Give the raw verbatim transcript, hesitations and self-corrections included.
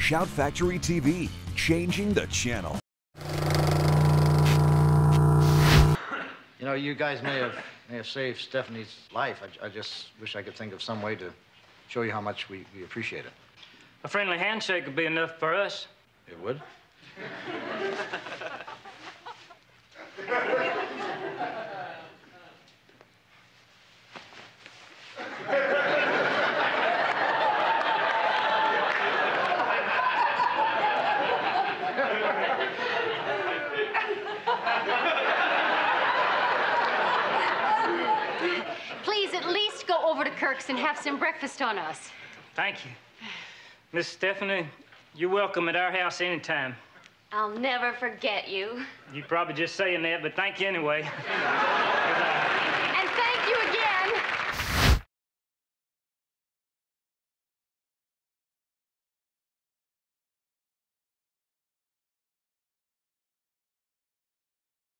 Shout Factory T V, changing the channel. You know, you guys may have may have saved Stephanie's life. I, I just wish I could think of some way to show you how much we, we appreciate it. A friendly handshake would be enough for us. It would? Please, at least go over to Kirk's and have some breakfast on us. Thank you. Miss Stephanie, you're welcome at our house anytime. I'll never forget you. You're probably just saying that, but thank you anyway.